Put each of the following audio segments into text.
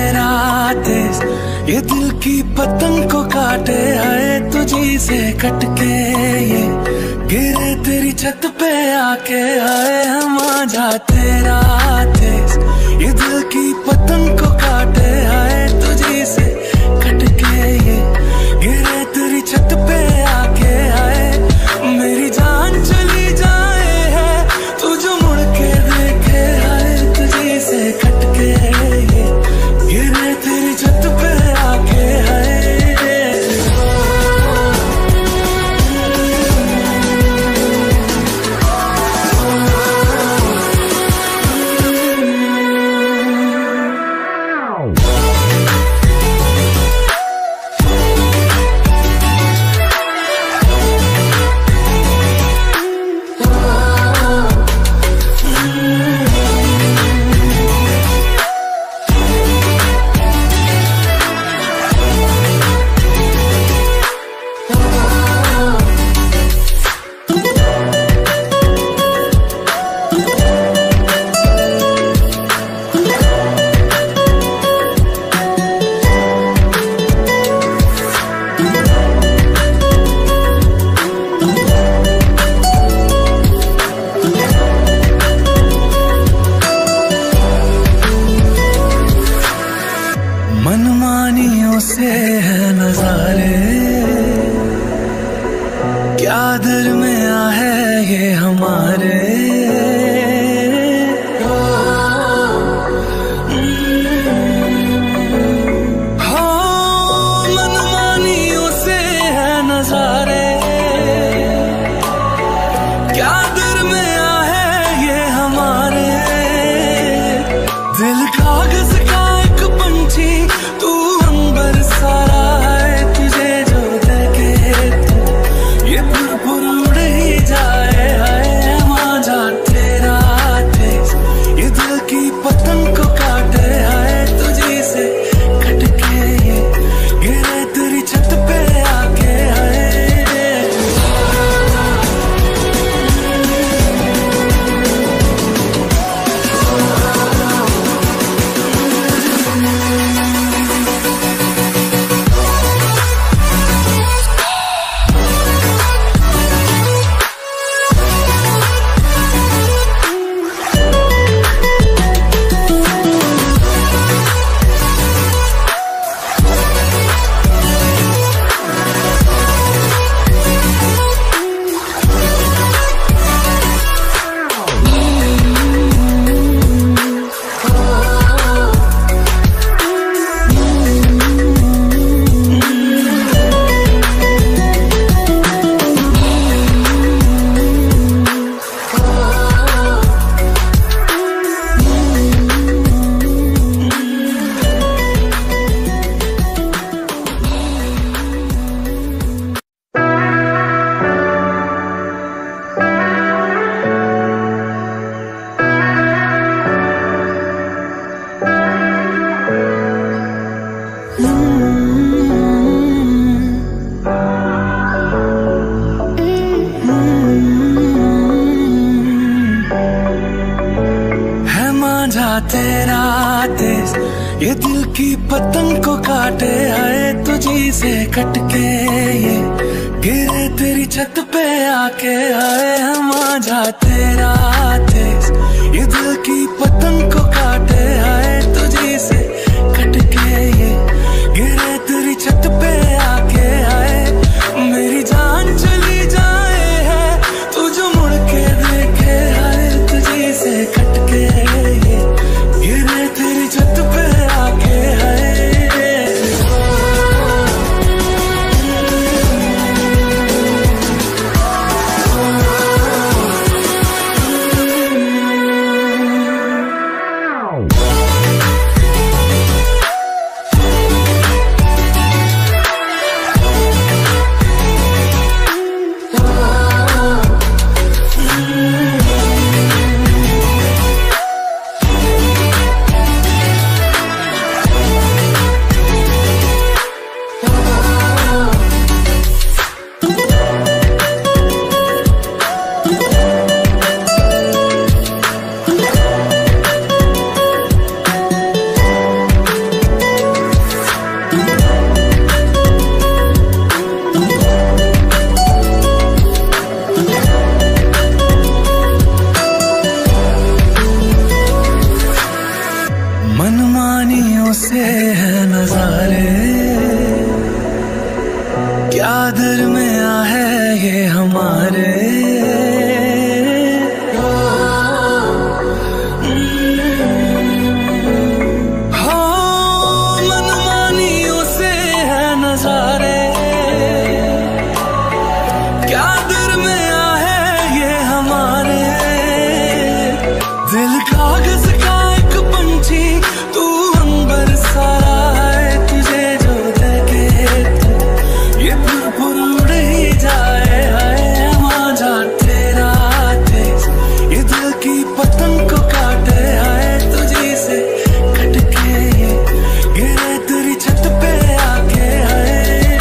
तेरा देश, ये दिल की पतंग को काटे आए तुझी से कटके, ये गिरे तेरी छत पे आके आए हम आजा तेरा देश, ये दिल की पतंग को काटे आए तुझी से कटके, ये गिरे तेरी छत पे आके आए, मेरी जान चली जाए है तू जो मुड़ के देखे आए तुझी से कटके, ये गिरे तेरी छत पे आके आए। मनमानियों से है नजारे, क्या दरमिया है ये हमारे, हो मनमानियों से है नजारे, क्या दरमिया है ये हमारे, दिल कागज का एक पंछी तू अंबर सारा है, तुझे जो देखे तो ये भुरभुर उड़ ही जाए है मांझा तेरा देश, ये दिल की पतंग को काटे है तुझी से कटके, ये गिरे तेरी छत पे आके आए। तेरा देश, ये दिल की पतंग को काटे आए तुझी से कटके, ये गिरे तेरी छत पे आके आए हम आजा तेरा देश, ये दिल की पतंग को काटे आए तुझी से कटके, ये गिरे तेरी छत पे आके आए, मेरी जान चली जाए है तू जो मुड़ के देखे आए तुझी से कटके, गिरे तेरी छत पे आके आए। हैं नजारे, क्या दरमिया है ये हमारे। मनमानियों से है नजारे, क्या दरमिया है ये हमारे। दिल कागज का एक पंछी, तू अंबर सारा है, तुझे जो देखे तो ये फुर उड़ ही जाए। हाय मांझा तेरा तेज, ये दिल की पतंग को काटे। हाय तुझी से कटके ये गिरे तेरी छत पे आके। हाय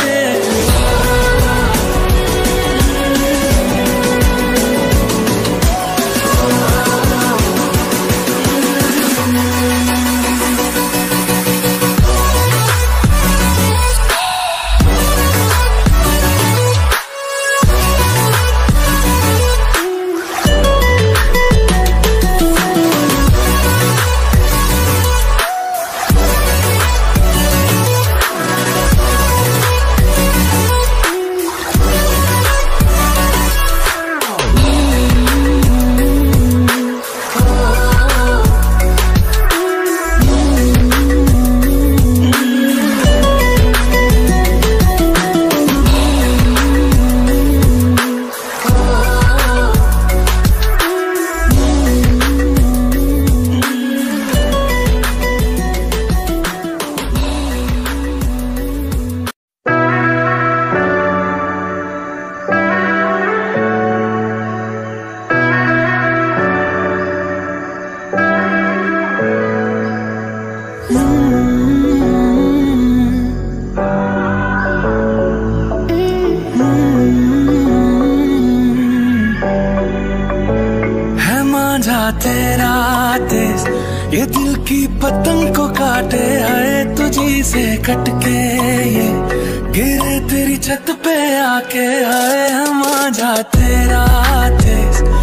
तेरा तेज, ये दिल की पतंग को काटे। आए तुझी से कटके ये गिरे तेरी छत पे आके। आए मांझा तेरा तेज,